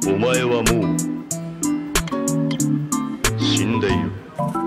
お前はもう死んでいる。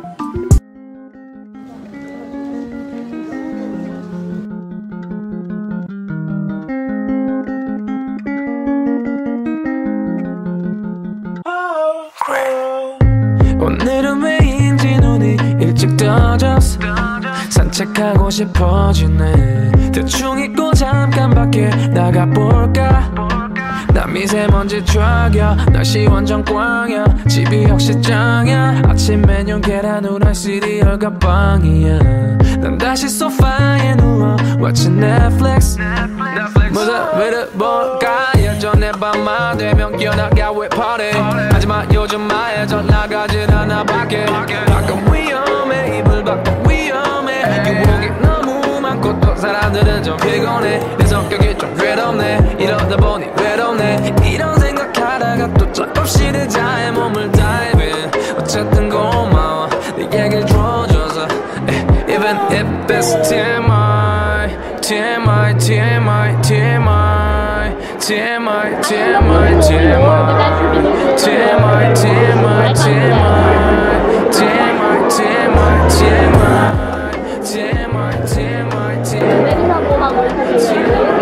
오늘은 왜인지 눈이 일찍 떠졌어. 산책하고 싶어지네. 대충 잊고 잠깐 밖에 나가볼까. 나 미세먼지 쫙이야. 날씨 완전 꽝이야. 집이 역시 짱이야. 아침 메뉴 계란 후라이 시리얼과 빵이야. 난 다시 소파에 누워 watching Netflix. 무슨 볼까. 예전에 밤만 되면 깨어나가 왜 party. 하지만 요즘 마에 전 나가질 않아 밖에. 밖은 위험해. 이불 밖은 위험해. 유혹이 너무 많고 또 사람들은 좀 피곤해. 내 성격이 좀 괴롭네. 이러다 보니 외롭네. 이런 생각하다가 또 조금씩 의자에 몸을 dive. 어쨌든 고마워 내 얘기를 들어줘서. Even if it's TMI TMI TMI TMI TMI TMI TMI TMI TMI TMI TMI TMI TMI TMI TMI